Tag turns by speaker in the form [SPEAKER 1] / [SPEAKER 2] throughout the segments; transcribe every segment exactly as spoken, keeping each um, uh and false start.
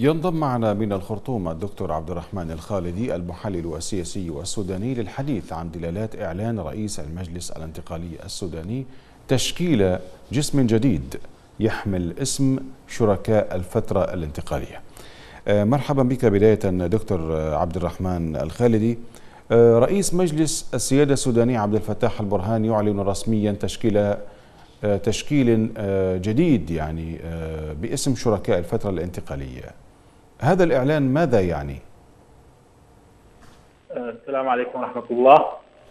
[SPEAKER 1] ينضم معنا من الخرطوم الدكتور عبد الرحمن الخالدي المحلل السياسي والسوداني للحديث عن دلالات إعلان رئيس المجلس الانتقالي السوداني تشكيل جسم جديد يحمل اسم شركاء الفترة الانتقالية. مرحبا بك بداية دكتور عبد الرحمن الخالدي. رئيس مجلس السيادة السوداني عبد الفتاح البرهان يعلن رسميا تشكيل تشكيل جديد يعني باسم شركاء الفترة الانتقالية. هذا الإعلان ماذا يعني؟
[SPEAKER 2] السلام عليكم ورحمة الله.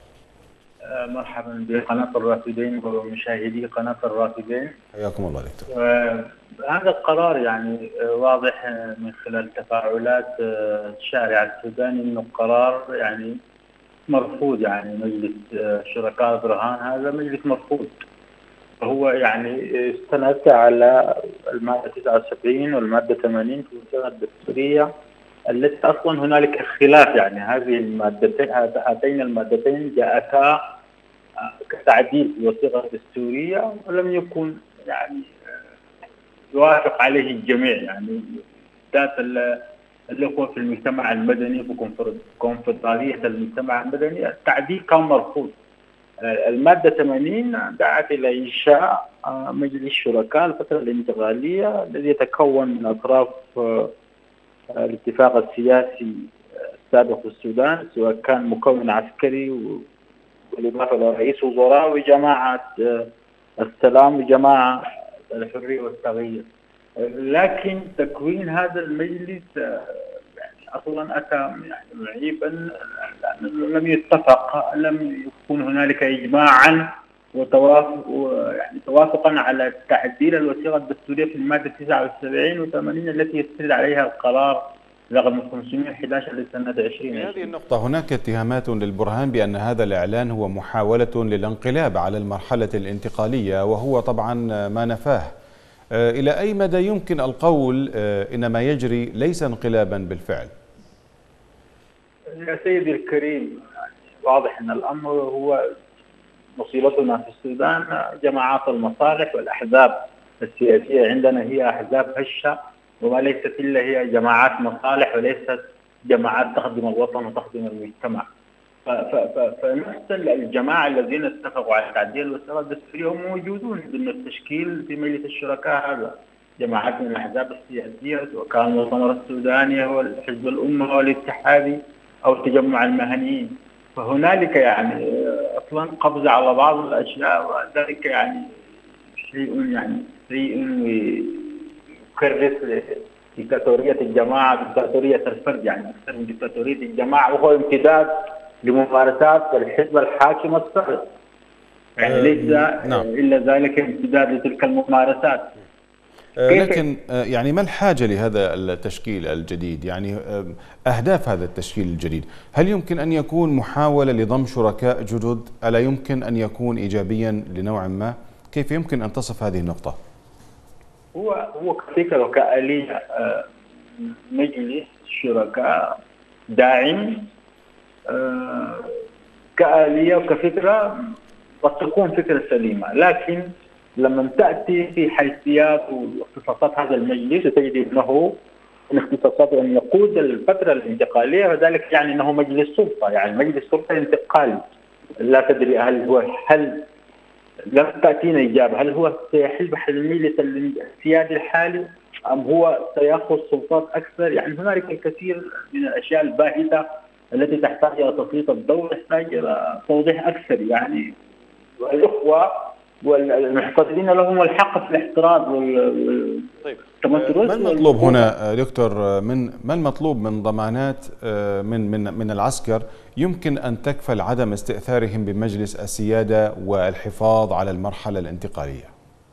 [SPEAKER 2] مرحبا بقناة الرافدين ومشاهدي قناة الرافدين.
[SPEAKER 1] حياكم الله دكتور.
[SPEAKER 2] هذا القرار يعني واضح من خلال تفاعلات الشارع السوداني انه قرار يعني مرفوض. يعني مجلس شركاء برهان هذا مجلس مرفوض. هو يعني استند على المادة تسعة وسبعين والمادة ثمانين في الوثيقة الدستورية التي اصلا هنالك خلاف. يعني هذه المادتين هاتين المادتين جاءتا كتعديل في الوثيقة الدستورية ولم يكن يعني يوافق عليه الجميع. يعني ذات الأخوة في المجتمع المدني في كونفدرالية المجتمع المدني التعديل كان مرفوض. المادة ثمانين دعت إلى إنشاء مجلس شركاء الفترة الانتقالية الذي يتكون من أطراف الاتفاق السياسي السابق في السودان، سواء كان مكون عسكري بالإضافة إلى رئيس وزراء وجماعة السلام وجماعة الحرية والتغيير. لكن تكوين هذا المجلس اصلا اتى يعني معيبا، لم يتفق، لم يكون هنالك اجماعا وتوافق يعني توافقا على تعديل الوثيقه الدستوريه في الماده تسعة وسبعين وثمانين التي يستند عليها القرار رقم خمسمئة وأحد عشر لسنه عشرين.
[SPEAKER 1] في هذه النقطه هناك اتهامات للبرهان بان هذا الاعلان هو محاوله للانقلاب على المرحله الانتقاليه، وهو طبعا ما نفاه. الى اي مدى يمكن القول ان ما يجري ليس انقلابا بالفعل؟
[SPEAKER 2] يا سيدي الكريم، واضح ان الامر هو مصيبتنا في السودان جماعات المصالح والاحزاب السياسيه. عندنا هي احزاب هشه وما ليست الا هي جماعات مصالح وليست جماعات تخدم الوطن وتخدم المجتمع. فنفس الجماعه الذين اتفقوا على تعديل الوثيقه الدستوريه هم موجودون ضمن التشكيل في مجلس الشركاء هذا. جماعات من الاحزاب السياسيه سواء كان المؤتمر السوداني او حزب الامه او الاتحادي او التجمع المهنيين. فهنالك يعني اصلا قبضه على بعض الاشياء، وذلك يعني شيء يعني شيء يكرس ديكتاتوريه الجماعه، ديكتاتوريه الفرد، يعني اكثر من ديكتاتوريه الجماعه، وهو امتداد لممارسات الحزب الحاكم السابق. يعني ليس نعم. الا ذلك امتداد لتلك الممارسات.
[SPEAKER 1] لكن يعني ما الحاجة لهذا التشكيل الجديد؟ يعني أهداف هذا التشكيل الجديد هل يمكن أن يكون محاولة لضم شركاء جدد؟ ألا يمكن أن يكون إيجابيا لنوع ما؟ كيف يمكن أن تصف هذه النقطة؟
[SPEAKER 2] هو هو كفكرة وكآلية مجلس شركاء داعم كآلية وكفكرة قد تكون فكرة سليمة، لكن لما تأتي في حيثيات واختصاصات هذا المجلس وتجد أنه من اختصاصاته أن يقود الفترة الانتقالية، وذلك يعني أنه مجلس سلطة، يعني مجلس سلطة انتقالي. لا تدري هل هو هل لم تأتينا إجابة هل هو سيحل بحل المجلس السيادي الحالي أم هو سيأخذ سلطات أكثر. يعني هنالك الكثير من الأشياء الباهتة التي تحتاج إلى تسليط الدولة، تحتاج إلى توضيح أكثر. يعني الأخوة والمحتفظين لهم الحق في الاحتراز وال
[SPEAKER 1] طيب ما المطلوب هنا دكتور؟ من ما المطلوب من ضمانات من من من العسكر يمكن ان تكفل عدم استئثارهم بمجلس السيادة والحفاظ على المرحلة الانتقالية؟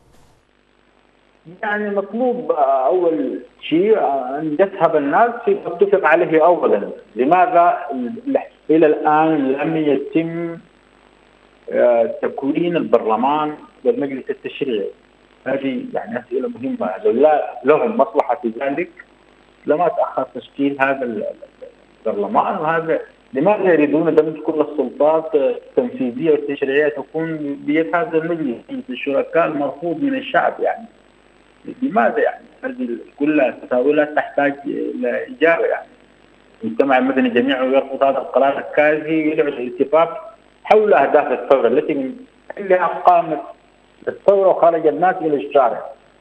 [SPEAKER 2] يعني مطلوب اول شيء ان يذهب الناس في اتفق عليه اولا. لماذا الى الان لم يتم تكوين البرلمان والمجلس التشريعي؟ هذه يعني اسئله مهمه. لو لا لهم مصلحه في ذلك لما تاخر تشكيل هذا البرلمان. وهذا لماذا يريدون دمج كل السلطات التنفيذيه والتشريعيه تكون بيد هذا المجلس؟ الشركاء المرفوض من الشعب. يعني لماذا يعني؟ هذه كلها تساؤلات تحتاج إلى إجابة. يعني المجتمع المدني جميعه يرفض هذا القرار الكارثي، يدعو للاتفاق حول أهداف الثورة التي من أجلها قامت الثورة وخرج الناس إلى الشارع.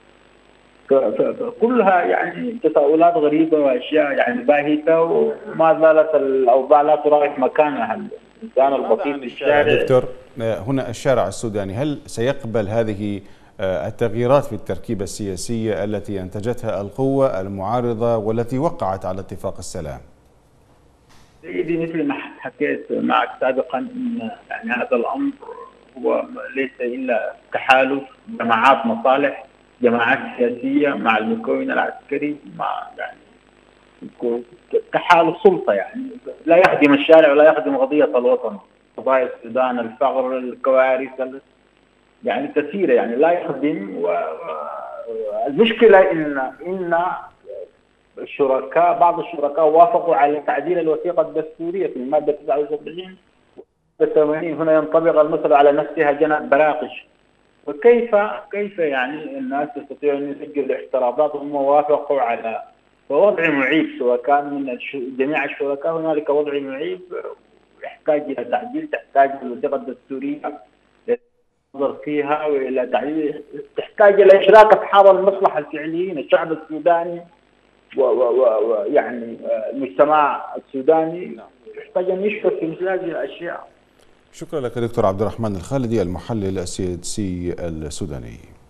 [SPEAKER 2] كلها يعني تساؤلات غريبة وأشياء يعني باهتة، وما زالت الأوضاع لا تراعي مكانها. الإنسان البسيط في الشارع.
[SPEAKER 1] دكتور، هنا الشارع السوداني هل سيقبل هذه التغييرات في التركيبة السياسية التي أنتجتها القوة المعارضة والتي وقعت على اتفاق السلام؟
[SPEAKER 2] سيدي، مثل ما حكيت معك سابقا ان يعني هذا الامر هو ليس الا تحالف جماعات مصالح، جماعات سياسيه مع المكون العسكري، مع يعني تحالف سلطه، يعني لا يخدم الشارع ولا يخدم قضيه الوطن، قضايا السودان، الفقر، الكوارث يعني كثيره، يعني لا يخدم. والمشكله ان ان الشركاء بعض الشركاء وافقوا على تعديل الوثيقة الدستورية في المادة تسعة وسبعين وثمانين. هنا ينطبق المثل على نفسها جنب براقش. وكيف كيف يعني الناس يستطيعون ان يسجلوا اعتراضات وهم وافقوا على وضع معيب، سواء كان من جميع الشركاء هنالك وضع معيب يحتاج الى تعديل، تحتاج الوثيقة الدستورية نظر فيها والى تعديل، تحتاج الى اشراك اصحاب المصلحة الفعليين، الشعب السوداني ويعني المجتمع السوداني يحتاج ان يشكر في مثل هذه الاشياء.
[SPEAKER 1] شكرا لك دكتور عبد الرحمن الخالدي، المحلل السياسي السوداني.